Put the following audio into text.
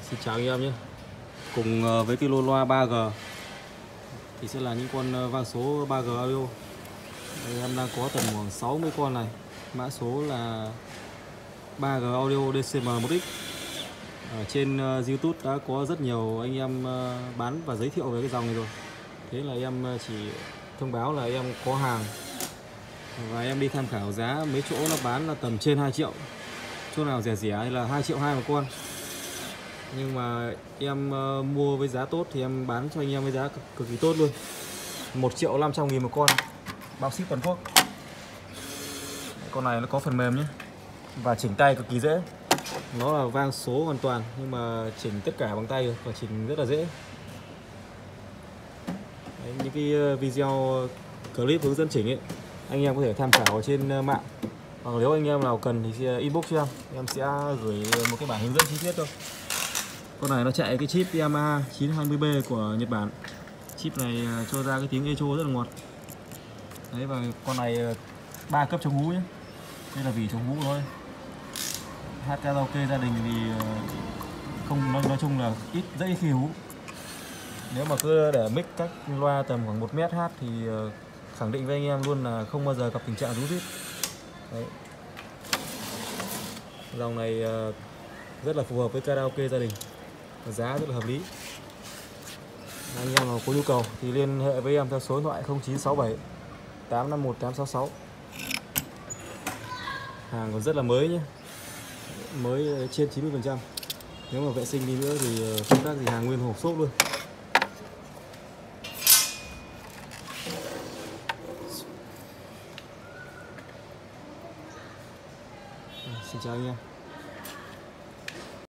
Xin chào anh em nhé. Cùng với cái lô loa 3G thì sẽ là những con vang số 3G audio. Đây, em đang có tầm khoảng 60 con này. Mã số là 3G audio DCM 1X. Ở trên YouTube đã có rất nhiều anh em bán và giới thiệu về cái dòng này rồi. Thế là em chỉ thông báo là em có hàng và em đi tham khảo giá mấy chỗ nó bán là tầm trên 2 triệu. Chỗ nào rẻ rẻ thì là 2,2 triệu một con. Nhưng mà em mua với giá tốt thì em bán cho anh em với giá cực kỳ tốt luôn. 1.500.000 một con, bao ship toàn quốc. Con này nó có phần mềm nhé, và chỉnh tay cực kỳ dễ. Nó là vang số hoàn toàn nhưng mà chỉnh tất cả bằng tay được và chỉnh rất là dễ. Đấy, những cái video clip hướng dẫn chỉnh ấy, anh em có thể tham khảo ở trên mạng. Hoặc nếu anh em nào cần thì inbox cho em sẽ gửi một cái bản hướng dẫn chi tiết thôi. Con này nó chạy cái chip Yamaha 920B của Nhật Bản. Chip này cho ra cái tiếng echo rất là ngọt. Đấy, và con này 3 cấp chống hú nhé. Đây là vì chống hú thôi. Hát karaoke gia đình thì không, nói chung là rất ít khi hú. Nếu mà cứ để mic cách loa tầm khoảng 1 mét hát thì khẳng định với anh em luôn là không bao giờ gặp tình trạng rú rít. Đấy. Dòng này rất là phù hợp với karaoke gia đình, giá rất là hợp lý. Anh em nào có nhu cầu thì liên hệ với em theo số điện thoại 0967 851 866. Hàng còn rất là mới nhé, mới trên 90%. Nếu mà vệ sinh đi nữa thì không khác gì hàng nguyên hộp xốp luôn. Xin chào anh em.